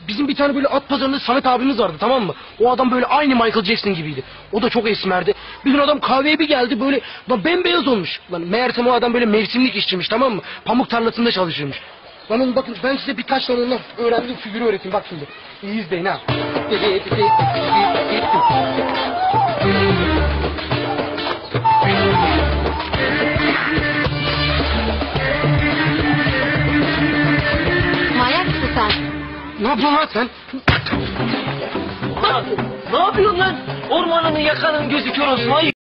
Bizim bir tane böyle at pazarında Samet abimiz vardı, tamam mı? O adam böyle aynı Michael Jackson gibiydi. O da çok esmerdi. Bir gün adam kahveye bir geldi, böyle lan bembeyaz olmuş. Lan meğersem o adam böyle mevsimlik işçiymiş, tamam mı? Pamuk tarlasında çalışıyormuş. Lan oğlum bakın, ben size birkaç tane ondan öğrendiğim figürü öğreteyim, bak şimdi. İyi izleyin ha. Manyak mısın sen? Ne yapıyorsun lan sen? Ne yapıyorsun lan? Ormanını yakanın gözü kör olsun.